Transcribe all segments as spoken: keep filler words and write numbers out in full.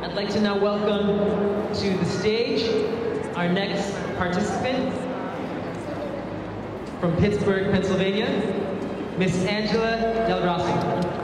I'd like to now welcome to the stage our next participant from Pittsburgh, Pennsylvania, Miss Angela Del Raso.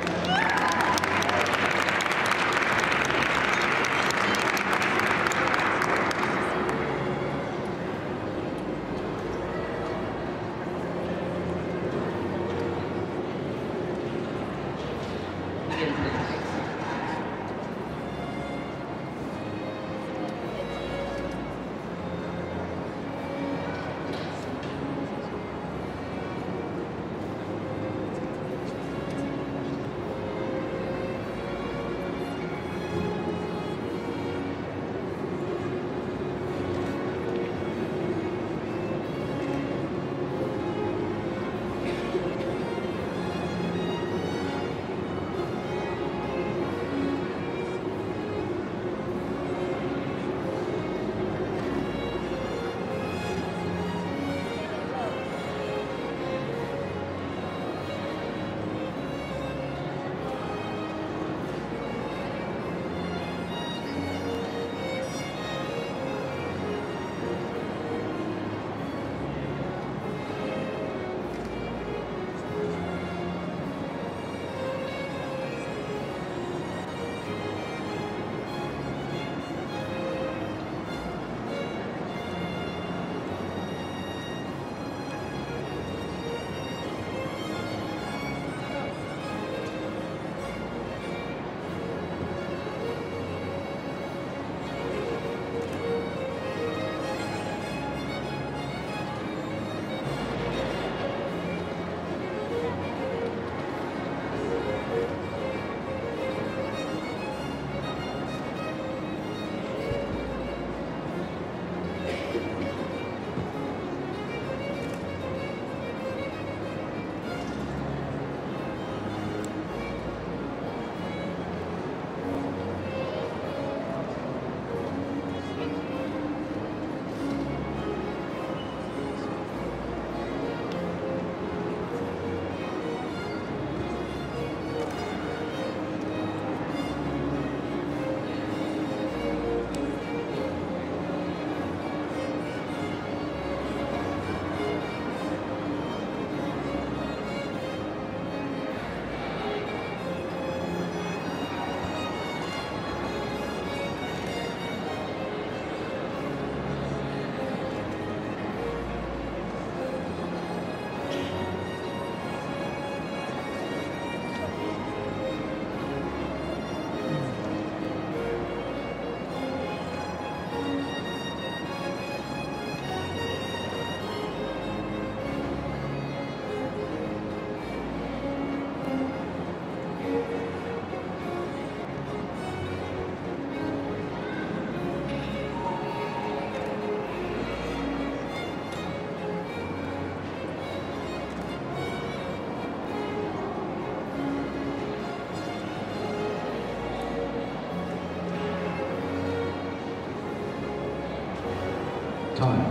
Time.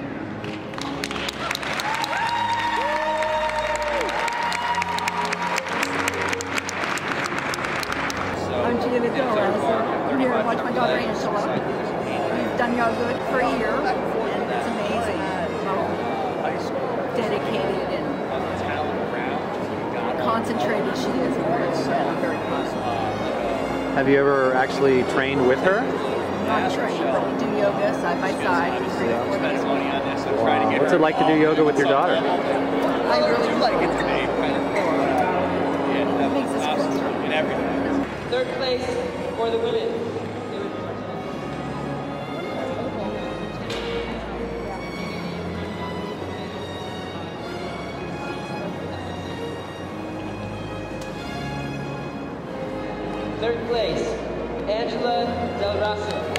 I'm Gina Raso. I'm here to watch my daughter Angela. We've done yoga for a year, and it's amazing how dedicated and concentrated she is. It's very positive. Have you ever actually trained with her? Not trained, but we do yoga side by side three to four days a week. Wow. What's it like to do yoga with your daughter? I really like it. It makes us closer. Third place for the women. Third place, Angela Del Raso.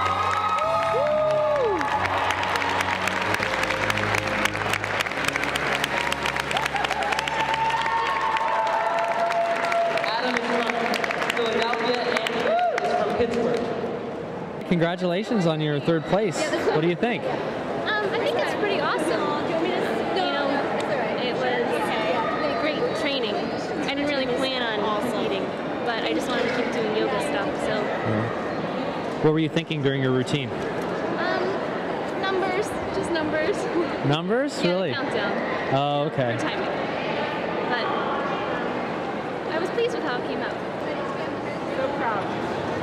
Adam is from Philadelphia, Andrew is from Pittsburgh. Congratulations on your third place. What do you think? Um, I think it's pretty awesome. You know, it was great training. I didn't really plan on competing, but I just wanted to keep doing yoga stuff. So. Yeah. What were you thinking during your routine? Um, numbers, just numbers. Numbers, yeah, really? The countdown. Oh, okay. For timing. But I was pleased with how it came out. So proud.